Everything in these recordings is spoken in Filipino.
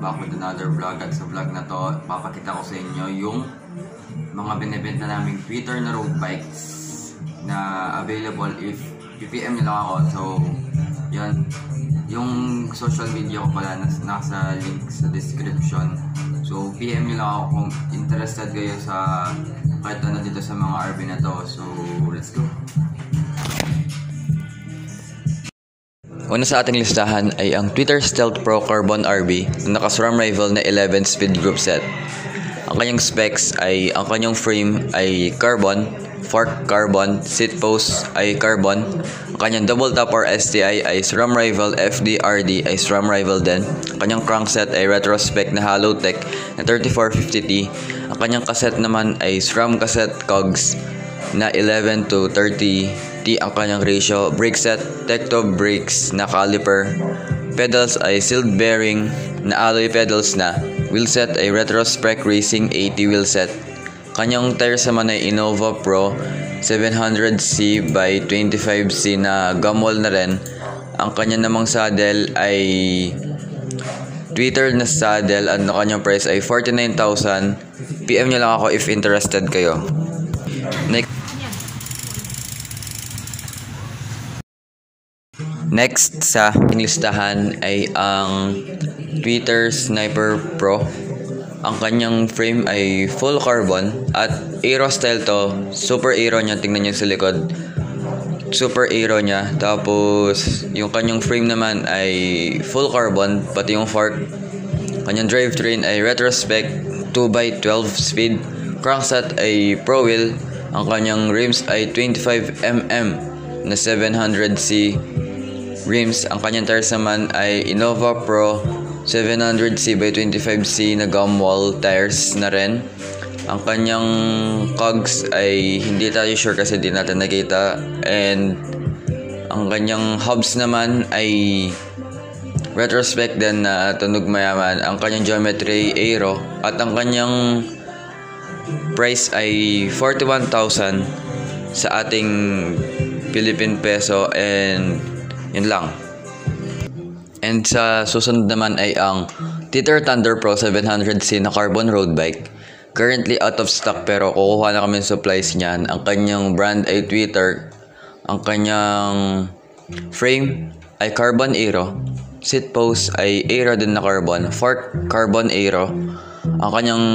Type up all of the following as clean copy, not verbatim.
back with another vlog. At sa vlog na to, papakita ko sa inyo yung mga binibenta naming Twitter na road bikes na available if PPM nyo lang ako. So, yan. Yung social media ko pala nasa link sa description. So, PM nyo lang ako kung interested kayo sa kahit ano dito sa mga RV na to. So, let's go! Una sa ating listahan ay ang Twitter Stealth Pro Carbon RV na naka-SRAM rival na 11-speed group set. Ang kanyang specs ay ang kanyang frame ay carbon, fork carbon, seat post ay carbon, ang kanyang double top or STI ay SRAM rival, FDRD ay SRAM rival din, ang kanyang crankset ay retrospec na Halotech na 3450T, ang kanyang cassette naman ay SRAM cassette cogs na 11 to 30 T ang kanyang ratio, brake set, Tecto brakes na caliper, pedals ay sealed bearing na alloy pedals na, wheel set ay retrospec racing 80 wheel set, kanyang tires naman ay Innova Pro 700C by 25C na gumwall na rin, ang kanyang namang saddle ay Twitter na saddle at ang kanyang price ay 49,000. PM nyo lang ako if interested kayo. Next sa listahan ay ang Twitter Sniper Pro. Ang kanyang frame ay full carbon at aero style to. Super aero niya, tingnan niyo sa likod. Super aero niya. Tapos yung kanyang frame naman ay full carbon, pati yung fork. Kanyang drivetrain ay retrospec 2x12 speed. Crankset ay pro wheel. Ang kanyang rims ay 25mm na 700C rims. Ang kanyang tires naman ay Innova Pro 700C by 25C na gumwall tires na rin. Ang kanyang cogs ay hindi tayo sure kasi di natin nakita, and ang kanyang hubs naman ay retrospec din na tunog mayaman. Ang kanyang geometry aero at ang kanyang price ay 41,000 sa ating Philippine peso, and yun lang. And sa susunod naman ay ang Twitter Thunder Pro 700C na carbon road bike. Currently out of stock pero kukuha na kami ng supplies niyan. Ang kanyang brand ay Twitter. Ang kanyang frame ay carbon aero. Seat post ay aero din na carbon. Fork carbon aero. Ang kanyang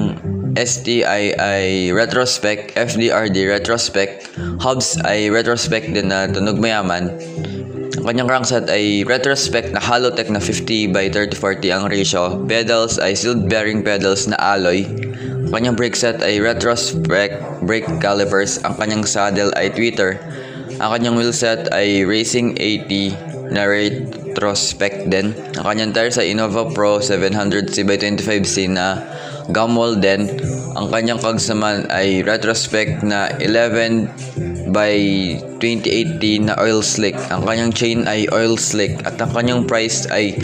STI ay retrospec, FDRD retrospec. Hubs ay retrospec din na tunog mayaman. Ang kanyang crankset ay retrospec na Halotech na 50 by 3040 ang ratio. Pedals ay sealed bearing pedals na alloy. Ang kanyang brake set ay retrospec brake calipers. Ang kanyang saddle ay Twitter. Ang kanyang wheel set ay Racing 80 na retrospec din. Ang kanyang tires ay Innova Pro 700C by 25C na gumwall din. Ang kanyang cogs naman ay retrospec na 11 by 2018 na oil slick. Ang kanyang chain ay oil slick at ang kanyang price ay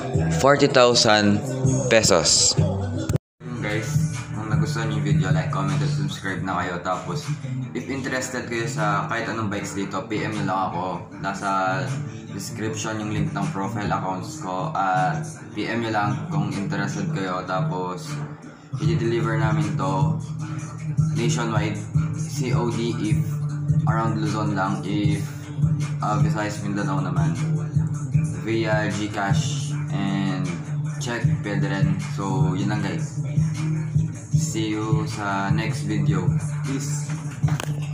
40,000 pesos. Guys, kung nagustuhan yung video, like, comment, and subscribe na kayo. Tapos, if interested kayo sa kahit anong bikes dito, PM nyo lang ako. Nasa description yung link ng profile accounts ko. At PM nyo lang kung interested kayo. Tapos, i-deliver namin to nationwide, COD if around Luzon lang, if Visayas, Mindanao naman via GCash and check pwede rin. So yun lang guys, see you sa next video. Peace.